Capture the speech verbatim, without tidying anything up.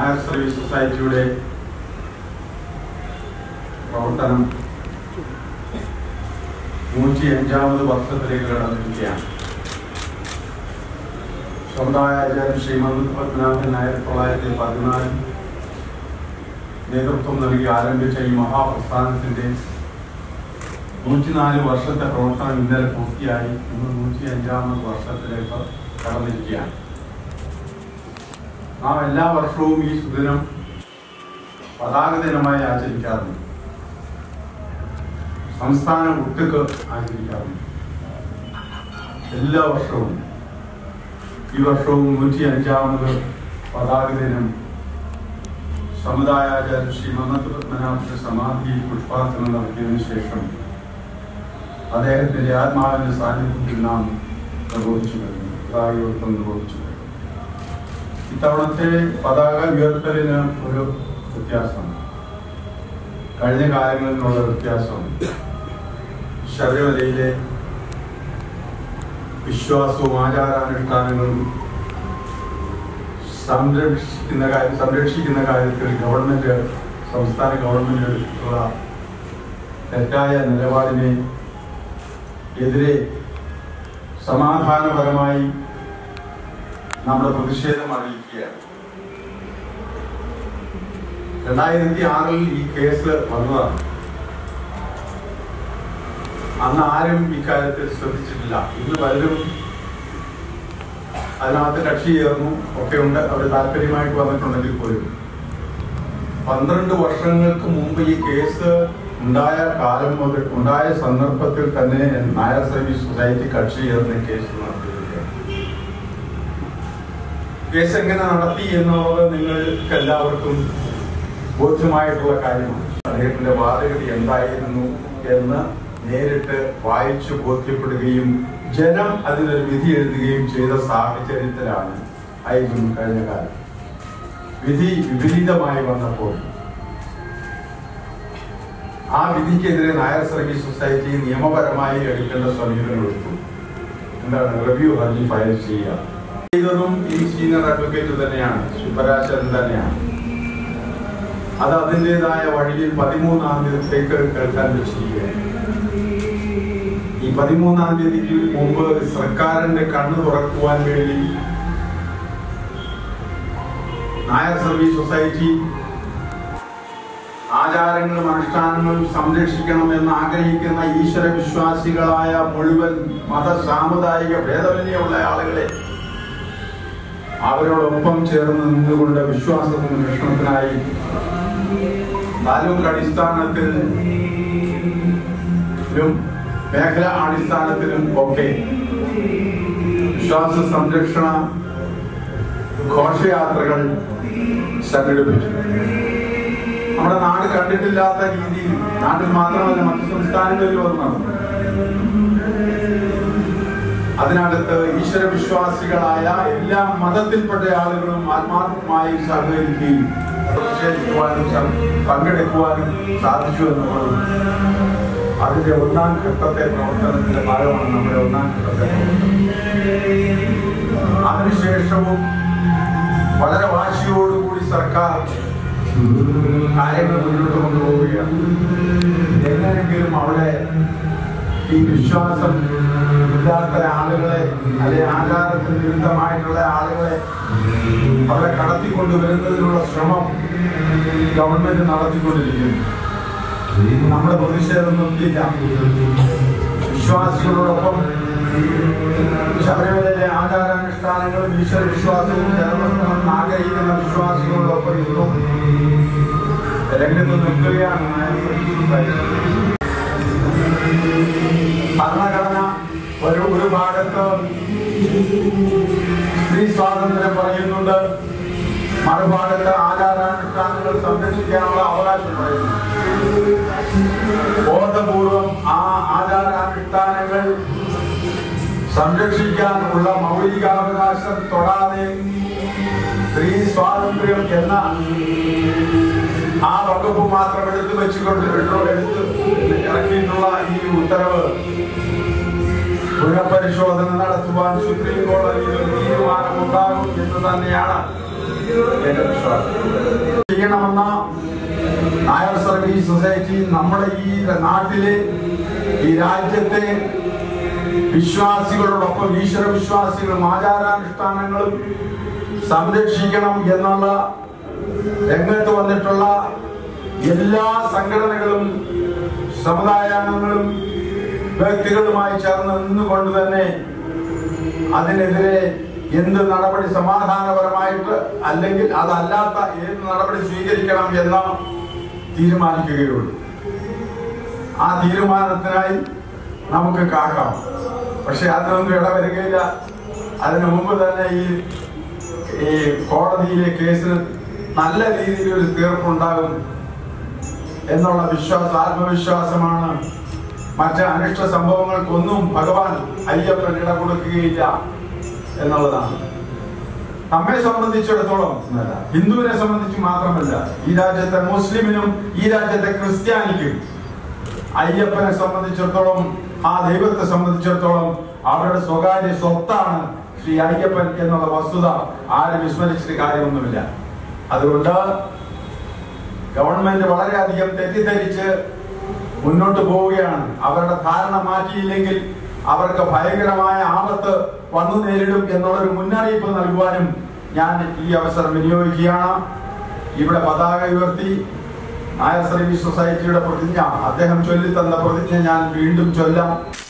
Nair service സൊസൈറ്റിയുടെ പ്രവർത്തനം നൂറ്റി അഞ്ചാമത് വർഷത്തിലേക്ക് കടന്നിരിക്കുകയാണ്. സമുദായാചാര്യൻ ശ്രീമദ് പത്മനാഭൻ നായർ തൊള്ളായിരത്തി പതിനാലിൽ നേതൃത്വം നൽകി ആരംഭിച്ച ഈ മഹാപ്രസ്ഥാനത്തിന്റെ നൂറ്റിനാല് വർഷത്തെ പ്രവർത്തനം ഇന്നലെ പൂർത്തിയായി. ഇന്ന് നൂറ്റി അഞ്ചാമത് വർഷത്തിലേക്ക് കടന്നിരിക്കുകയാണ്. നാം എല്ലാ വർഷവും ഈ സുദിനം പതാക ദിനമായി ആചരിക്കാറുണ്ട്. സംസ്ഥാന ഒട്ടുക്ക് ആചരിക്കാറുണ്ട് എല്ലാ വർഷവും. ഈ വർഷവും നൂറ്റി അഞ്ചാമത് പതാക ദിനം സമുദായാചാര്യൻ ശ്രീ മന്നത്ത് പത്മനാഭന്റെ സമാധിയിൽ പുഷ്പാർച്ചന നടത്തിയതിനു ശേഷം അദ്ദേഹത്തിന്റെ ആത്മാവിന്റെ സാന്നിധ്യത്തിൽ നാം നിർവഹിച്ചു കഴിഞ്ഞു, പതാകയോടൊപ്പം നിർവഹിച്ചു കഴിഞ്ഞു. ഇത്തവണത്തെ പതാക ഉയർത്തലിന് ഒരു വ്യത്യാസമാണ്. കഴിഞ്ഞ കാലങ്ങളിലുള്ള വ്യത്യാസം ശബരിമലയിലെ വിശ്വാസവും ആചാരാനുഷ്ഠാനങ്ങളും സംരക്ഷിക്കുന്ന കാര്യം സംരക്ഷിക്കുന്ന കാര്യത്തിൽ ഗവൺമെന്റ് സംസ്ഥാന ഗവൺമെന്റ് എടുത്തിട്ടുള്ള തെറ്റായ നിലപാടിനെ എതിരെ സമാധാനപരമായി നമ്മുടെ പ്രതിഷേധം അറിയിക്കുകയാണ്. രണ്ടായിരത്തി ആറിൽ ഈ കേസ് വന്നതാണ്. അന്ന് ആരും ഇക്കാര്യത്തിൽ ശ്രദ്ധിച്ചിട്ടില്ല. ഇന്ന് പലരും അതിനകത്ത് കക്ഷി ചേർന്നു ഒക്കെ ഉണ്ട്. അവർ താല്പര്യമായിട്ട് വന്നിട്ടുണ്ടെങ്കിൽ പോലും പന്ത്രണ്ട് വർഷങ്ങൾക്ക് മുമ്പ് ഈ കേസ് ഉണ്ടായ കാലം മുതൽ ഉണ്ടായ സന്ദർഭത്തിൽ തന്നെ നായർ സർവീസ് സൊസൈറ്റി കക്ഷി ചേർന്ന് കേസ് നടത്തിയിരിക്കുകയാണ്. കേസ് എങ്ങനെ നടത്തി എന്നുള്ളത് നിങ്ങൾക്ക് എല്ലാവർക്കും ബോധ്യമായിട്ടുള്ള കാര്യമാണ്. അദ്ദേഹത്തിന്റെ വാദഗതി എന്തായിരുന്നു എന്ന് നേരിട്ട് വായിച്ചു ബോധ്യപ്പെടുകയും ജനം അതിനൊരു വിധി എഴുതുകയും ചെയ്ത സാഹചര്യത്തിലാണ് ആയിരുന്നു കഴിഞ്ഞ കാലം. വിധി വിപരീതമായി വന്നപ്പോൾ ആ വിധിക്കെതിരെ നായർ സർവീസ് സൊസൈറ്റി നിയമപരമായി എടുക്കേണ്ട സമീപനം എടുത്തു. എന്താണ്? റിവ്യൂ ഹർജി ഫയൽ ചെയ്യുക. ഇതൊന്നും ഈ സീനിയർ അഡ്വക്കേറ്റ് തന്നെയാണ്, ശുഭരാശൻ തന്നെയാണ്. അത് അതിൻ്റെതായ വഴിയിൽ പതിമൂന്നാം തീയതിക്ക് കേൾക്കാൻ വെച്ചിരിക്കുകയാണ്. ഈ പതിമൂന്നാം തീയതിക്ക് മുമ്പ് സർക്കാരിന്റെ കണ്ണു തുറക്കുവാൻ വേണ്ടി നായർ സർവീസ് സൊസൈറ്റി ആചാരങ്ങളും അനുഷ്ഠാനങ്ങളും സംരക്ഷിക്കണമെന്ന് ആഗ്രഹിക്കുന്ന ഈശ്വര വിശ്വാസികളായ മുഴുവൻ മത സാമുദായിക ഭേദമന്യുള്ള ആളുകളെ അവരോടൊപ്പം ചേർന്ന് നിന്നുകൊണ്ട് വിശ്വാസ സംരക്ഷണത്തിനായി താലൂക്ക് അടിസ്ഥാനത്തിലും മേഖലാ അടിസ്ഥാനത്തിലും ഒക്കെ വിശ്വാസ സംരക്ഷണ ഘോഷയാത്രകൾ സംഘടിപ്പിച്ചു. നമ്മുടെ നാട് കണ്ടിട്ടില്ലാത്ത രീതിയിൽ, നാട്ടിൽ മാത്രമല്ല മറ്റു സംസ്ഥാനങ്ങളിലും അത് നടന്നു. അതിനകത്ത് ഈശ്വര വിശ്വാസികളായ എല്ലാ മതത്തിൽപ്പെട്ട ആളുകളും ആത്മാർത്ഥമായി സഹകരിക്കുകയും പ്രതിഷേധിക്കുവാനും പങ്കെടുക്കുവാനും സാധിച്ചു എന്നുള്ളതും അതിന്റെ ഒന്നാം ഘട്ടത്തെ പ്രവർത്തനത്തിന്റെ ഭാഗമാണ് നമ്മുടെ ഒന്നാം ഘട്ടത്തെ പ്രവർത്തനം. അതിനുശേഷവും വളരെ വാശിയോടുകൂടി സർക്കാർ കാര്യങ്ങൾ മുന്നോട്ട് കൊണ്ടുപോവുകയാണ്. എങ്ങനെയെങ്കിലും അവിടെ ഈ വിശ്വാസം ഇല്ലാത്ത ആളുകളെ, അല്ലെങ്കിൽ ആചാരത്തിന് വിരുദ്ധമായിട്ടുള്ള ആളുകളെ അവിടെ കടത്തിക്കൊണ്ടുവരുന്നതിനുള്ള ശ്രമം ഗവൺമെന്റ് നടത്തിക്കൊണ്ടിരിക്കുന്നു. നമ്മുടെ പ്രതിഷേധം നിർത്തിയില്ല. വിശ്വാസികളോടൊപ്പം ശബരിമലയിലെ ആചാരാനുഷ്ഠാനങ്ങളും ഈശ്വര വിശ്വാസവും നിലനിർത്തണമെന്ന് ആഗ്രഹിക്കുന്ന വിശ്വാസികളോടൊപ്പം ഇന്നും രംഗത്ത് നിൽക്കുകയാണ്. ഭരണഘടന ഒരു ഒരു ഭാഗത്ത് സ്ത്രീ സ്വാതന്ത്ര്യം പറയുന്നുണ്ട്, മറുഭാഗത്ത് ആചാരാനുഷ്ഠാനങ്ങൾ സംരക്ഷിക്കാനുള്ള അവകാശം പറയുന്നു. ബോധപൂർവം ആ ആചാരാനുഷ്ഠാനങ്ങൾ സംരക്ഷിക്കാനുള്ള മൗലികാവകാശം തൊടാതെ സ്ത്രീ സ്വാതന്ത്ര്യം എന്ന ആ വകുപ്പ് മാത്രം എടുത്തു വെച്ചുകൊണ്ട് എടുത്ത് ഇറക്കിയിട്ടുള്ള ഈ ഉത്തരവ് പുനഃപരിശോധന നടത്തുവാൻ സുപ്രീം കോടതിയിൽ തീരുമാനമുണ്ടാകും എന്ന് തന്നെയാണ് എന്റെ വിശ്വാസം. ചെയ്യണമെന്ന നായർ സർവീസ് സൊസൈറ്റി നമ്മുടെ ഈ നാട്ടിലെ ഈ രാജ്യത്തെ വിശ്വാസികളോടൊപ്പം ഈശ്വര വിശ്വാസികളും ആചാരാനുഷ്ഠാനങ്ങളും സംരക്ഷിക്കണം എന്നുള്ള രംഗത്ത് വന്നിട്ടുള്ള എല്ലാ സംഘടനകളും സമുദായാംഗങ്ങളും വ്യക്തികളുമായി ചേർന്ന് നിന്നുകൊണ്ട് തന്നെ അതിനെതിരെ എന്ത് നടപടി സമാധാനപരമായിട്ട് അല്ലെങ്കിൽ അതല്ലാത്ത ഏത് നടപടി സ്വീകരിക്കണം എന്ന് തീരുമാനിക്കുകയുള്ളൂ. ആ തീരുമാനത്തിനായി നമുക്ക് കാക്കാം. പക്ഷെ അതിനൊന്നും ഇടവരുകയില്ല. അതിനു മുമ്പ് തന്നെ ഈ ഈ കോടതിയിലെ കേസിന് നല്ല രീതിയിൽ ഒരു തീർപ്പുണ്ടാകും എന്നുള്ള വിശ്വാസ ആത്മവിശ്വാസമാണ്. മറ്റ് അനിഷ്ട സംഭവങ്ങൾക്കൊന്നും ഭഗവാൻ അയ്യപ്പൻ ഇട കൊടുക്കുകയില്ല എന്നുള്ളതാണ്. നമ്മെ സംബന്ധിച്ചിടത്തോളം, ഹിന്ദുവിനെ സംബന്ധിച്ച് മാത്രമല്ല, ഈ രാജ്യത്തെ മുസ്ലിമിനും ഈ രാജ്യത്തെ ക്രിസ്ത്യാനിക്കും അയ്യപ്പനെ സംബന്ധിച്ചിടത്തോളം, ആ ദൈവത്തെ സംബന്ധിച്ചിടത്തോളം അവരുടെ സ്വകാര്യ സ്വത്താണ് ശ്രീ അയ്യപ്പൻ എന്നുള്ള വസ്തുത ആരും വിസ്മരിച്ചിട്ട് കാര്യമൊന്നുമില്ല. അതുകൊണ്ട് ഗവൺമെന്റ് വളരെയധികം തെറ്റിദ്ധരിച്ച് മുന്നോട്ട് പോവുകയാണ്. അവരുടെ ധാരണ മാറ്റിയില്ലെങ്കിൽ അവർക്ക് ഭയങ്കരമായ ആപത്ത് വന്നു നേരിടും എന്നുള്ളൊരു മുന്നറിയിപ്പ് നൽകുവാനും ഞാൻ ഈ അവസരം വിനിയോഗിക്കുകയാണ്. ഇവിടെ പതാക ഉയർത്തി നായർ സർവീസ് സൊസൈറ്റിയുടെ പ്രതിജ്ഞ അദ്ദേഹം ചൊല്ലിത്തന്ന പ്രതിജ്ഞ ഞാൻ വീണ്ടും ചൊല്ലാം.